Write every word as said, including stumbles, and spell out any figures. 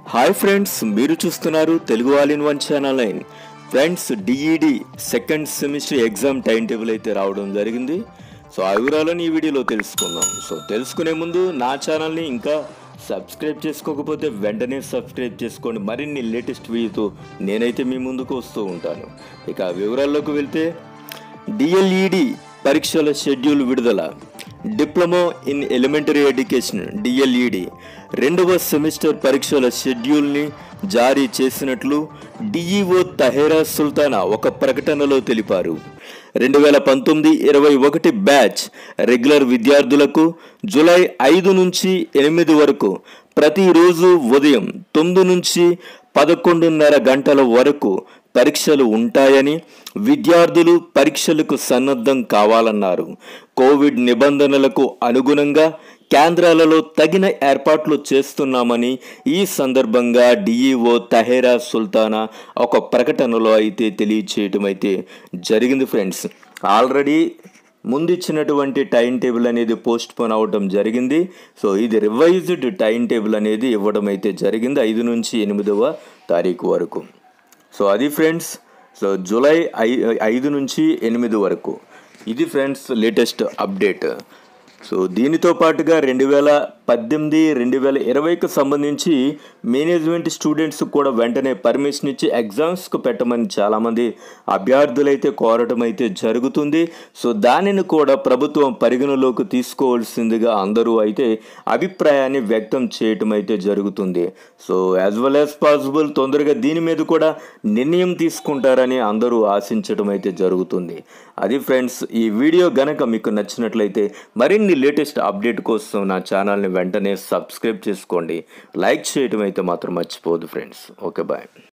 Hi friends, మీరు చూస్తున్నారు Telugu all in one channel nine. Friends, DED second semester exam time table అయితే రావడం జరిగింది. సో ఆ వివరాలను ఈ వీడియోలో తెలుసుకుందాం. సో తెలుసుకునే ముందు నా ఛానల్ని ఇంకా సబ్స్క్రైబ్ చేసుకోకపోతే వెంటనే సబ్స్క్రైబ్ చేసుకోండి. మరిన్ని లేటెస్ట్ వీడియోతో నేనైతే మీ ముందుకు వస్తూ ఉంటాను. ఇక వివరాల్లోకి వెళ్తే, డిఎల్ఈడి పరీక్షల షెడ్యూల్ విడుదల. Diploma in elementary education DLED రెండవ సెమిస్టర్ పరీక్షల షెడ్యూల్ని జారీ చేసినట్లు డిఈఓ తహేరా సుల్తానా ఒక ప్రకటనలో తెలిపారు. రెండు వేల పంతొమ్మిది ఇరవై ఒకటి బ్యాచ్ రెగ్యులర్ విద్యార్థులకు జూలై ఐదు నుంచి ఎనిమిది వరకు ప్రతిరోజు ఉదయం తొమ్మిది నుంచి పదకొండున్నర గంటల వరకు పరీక్షలు ఉంటాయని, విద్యార్థులు పరీక్షలకు సన్నద్ధం కావాలన్నారు. కోవిడ్ నిబంధనలకు అనుగుణంగా కేంద్రాలలో తగిన ఏర్పాట్లు చేస్తున్నామని ఈ సందర్భంగా డిఈఓ తహేరా సుల్తానా ఒక ప్రకటనలో అయితే తెలియచేయటం అయితే జరిగింది. ఫ్రెండ్స్, ఆల్రెడీ ముందు ఇచ్చినటువంటి టైం టేబుల్ అనేది పోస్ట్ పోన్ అవ్వడం జరిగింది. సో ఇది రివైజ్డ్ టైం టేబుల్ అనేది ఇవ్వడం అయితే జరిగింది ఐదు నుంచి ఎనిమిదవ తారీఖు వరకు. సో అది ఫ్రెండ్స్, సో జూలై ఐ ఐదు నుంచి ఎనిమిది వరకు ఇది ఫ్రెండ్స్ లేటెస్ట్ అప్డేట్. సో దీనితో పాటుగా రెండు వేల పద్దెనిమిది రెండు వేల ఇరవైకి సంబంధించి మేనేజ్మెంట్ స్టూడెంట్స్ కూడా వెంటనే పర్మిషన్ ఇచ్చి ఎగ్జామ్స్కు పెట్టమని చాలామంది అభ్యర్థులైతే కోరటం అయితే జరుగుతుంది. సో దానిని కూడా ప్రభుత్వం పరిగణలోకి తీసుకోవాల్సిందిగా అందరూ అయితే అభిప్రాయాన్ని వ్యక్తం చేయటం అయితే జరుగుతుంది. So as well as possible తొందరగా దీని మీద కూడా నిర్ణయం తీసుకుంటారని అందరూ ఆశించడం అయితే జరుగుతుంది. అది ఫ్రెండ్స్, ఈ వీడియో గనక మీకు నచ్చినట్లయితే మరిన్ని లేటెస్ట్ అప్డేట్ కోసం నా ఛానల్ని వెంటనే సబ్స్క్రైబ్ చేసుకోండి. లైక్ చేయడం అయితే మాత్రం మర్చిపోవద్దు ఫ్రెండ్స్. Okay, bye.